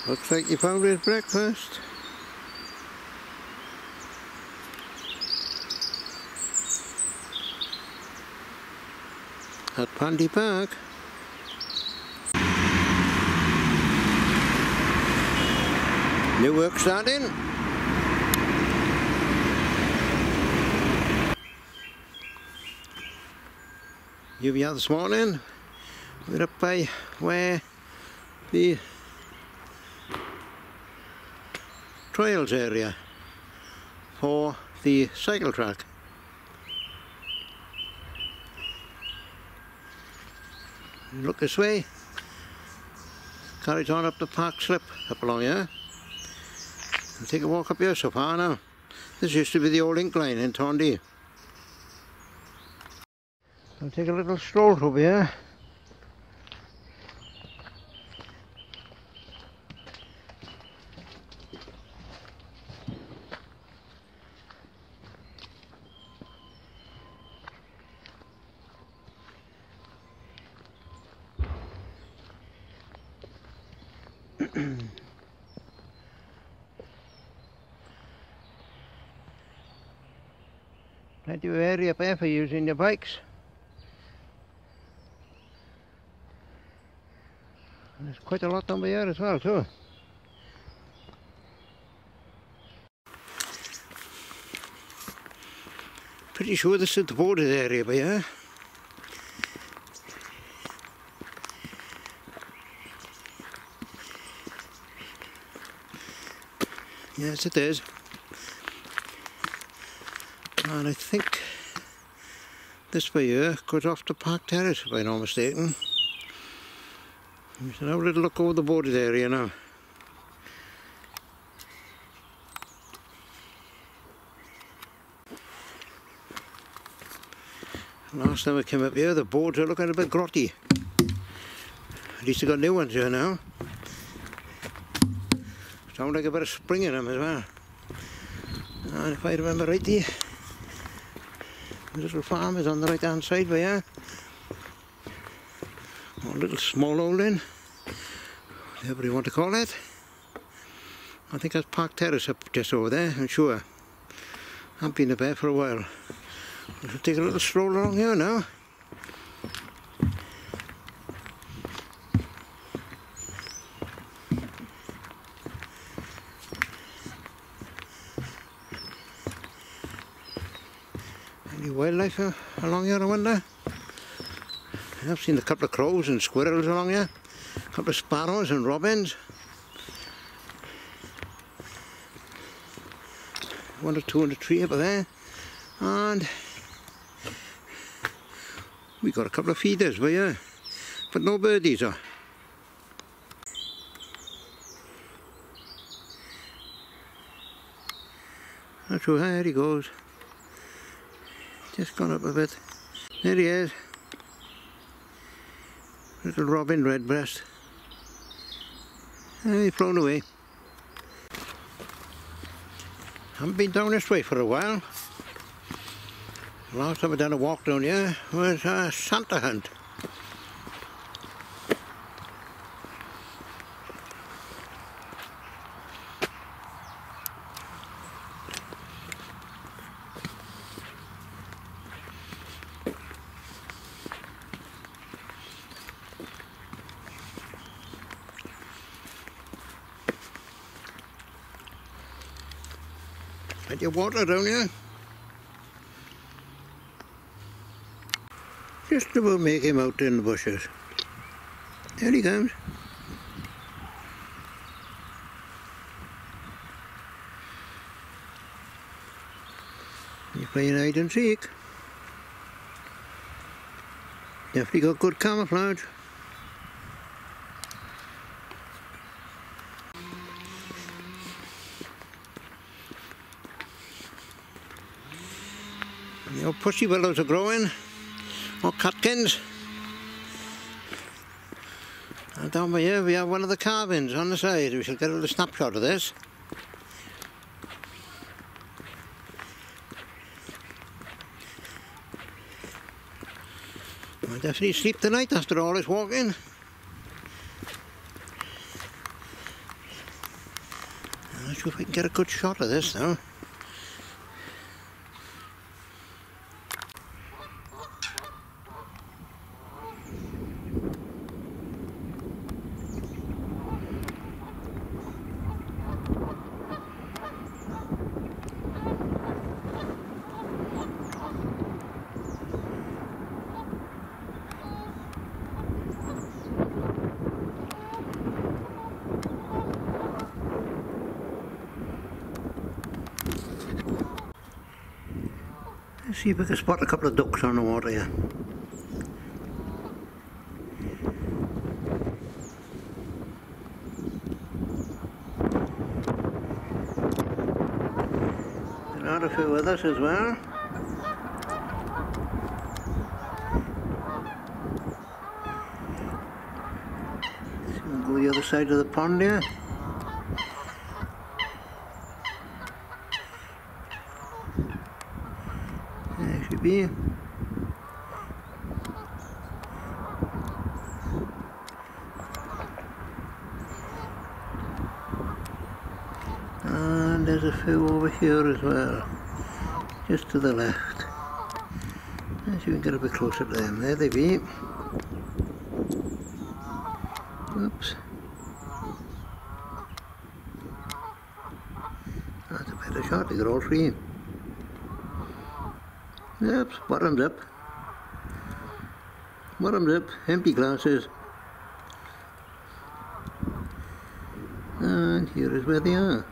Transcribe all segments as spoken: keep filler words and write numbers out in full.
Looks like you found his breakfast. At Pandy Park. New work starting. Here we are this morning. We're up by where the trails area for the cycle track. Look this way. Carries on up the park slip up along here. We'll take a walk up here so far now. This used to be the old incline in Tondy. I'll take a little stroll through here. Plenty of area up there for using your bikes. And there's quite a lot down by here as well too. Pretty sure this is the boarded area by here. Yes, it is. And I think this way here goes off to Park Terrace, if I'm not mistaken. We should have a little look over the boarded area now. Last time I came up here, the boards are looking a bit grotty. At least they got new ones here now. Sound like a bit of spring in them as well. And if I remember rightly, the little farm is on the right hand side by here. Or a little small holding, whatever you want to call it. I think that's Park Terrace up just over there, I'm sure. I've been up there for a while. We should take a little stroll along here now. Any wildlife uh, along here, I wonder? I've seen a couple of crows and squirrels along here, a couple of sparrows and robins. One or two on the tree up there, and we got a couple of feeders by here, but no birdies. Are. Not sure, there he goes. Just gone up a bit. There he is. Little robin redbreast. And he's flown away. Haven't been down this way for a while. Last time I done a walk down here was a Santa hunt. Plenty of water down here. Just about make him out in the bushes. There he comes. He's playing hide and seek. Definitely got good camouflage. The old pussy willows are growing, or catkins. And down by here we have one of the carvings on the side. We shall get a little snapshot of this. I'll definitely sleep tonight after all this walking. sure if I can get a good shot of this now. Let's see if we can spot a couple of ducks on the water here. There are a few others as well. So we'll go the other side of the pond here. There should be. And there's a few over here as well, just to the left. Let's see if we can get a bit closer to them. There they be. Oops. That's a better shot, they got all three. Yep, bottoms up. Bottoms up, empty glasses. And here is where they are.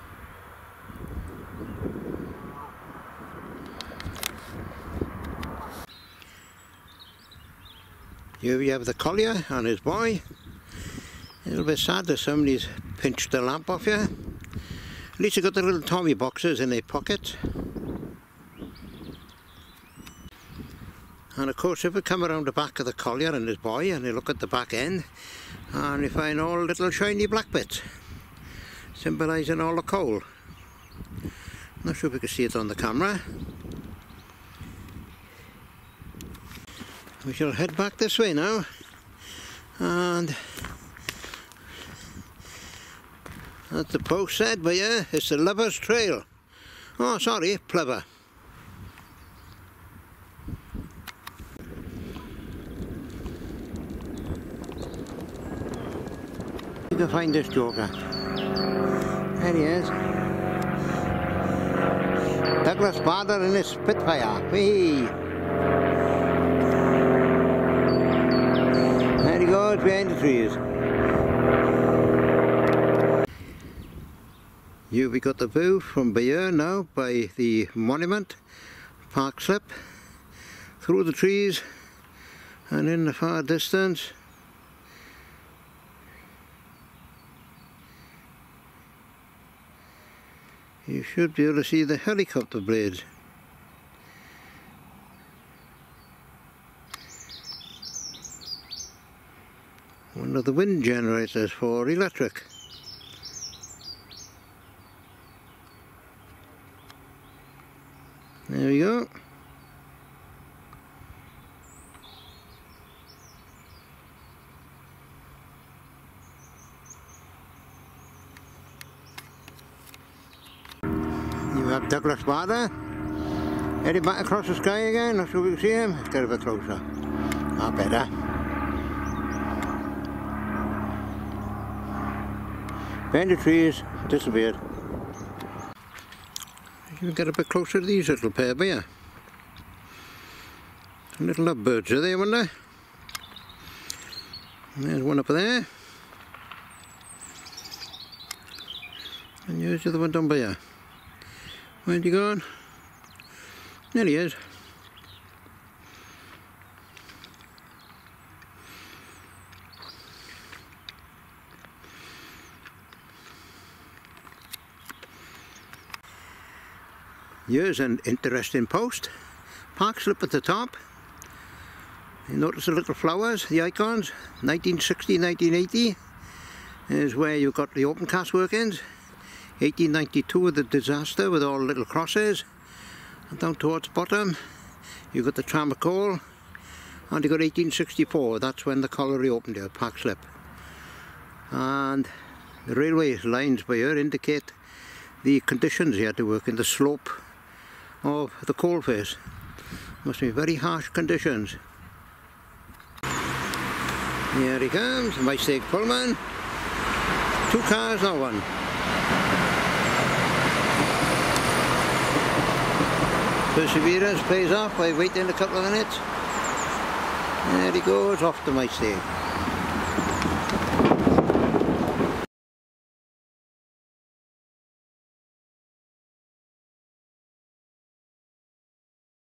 Here we have the collier and his boy. A little bit sad that somebody's pinched the lamp off here. At least they got the little Tommy boxes in their pockets. And of course, if we come around the back of the collier and his boy and you look at the back end, and you find all little shiny black bits symbolising all the coal. Not sure if we can see it on the camera. We shall head back this way now, and as the post said, but yeah, it's the Lovers Trail. Oh, sorry, Plover. You can find this joker. There he is. Douglas Bader in his Spitfire. Whee! There he goes behind the trees. Here we got the view from Bayeux now by the monument, Park Slip, through the trees, and in the far distance you should be able to see the helicopter blades. One of the wind generators for electric. There we go. You have Douglas Bader heading back across the sky again. Not sure we can see him. Let's get a bit closer. Ah, better. Behind the trees, disappeared. You can get a bit closer to these little pair here. Little lovebirds are they, weren't they? There's one up there. And here's the other one down by here. Where'd you gone? There he is. Here's an interesting post. Park Slip at the top. You notice the little flowers, the icons. nineteen sixty, nineteen eighty is where you've got the open cast workings. eighteen ninety-two with the disaster with all the little crosses. And down towards the bottom you've got the tram of coal. And you've got eighteen sixty-four, that's when the colliery opened here, Park Slip. And the railway lines by here indicate the conditions he had to work in, the slope of the coalface. Must be very harsh conditions. Here he comes, Maesteg Pullman. Two cars, not one. Perseverance pays off by waiting a couple of minutes. There he goes, off to Maesteg.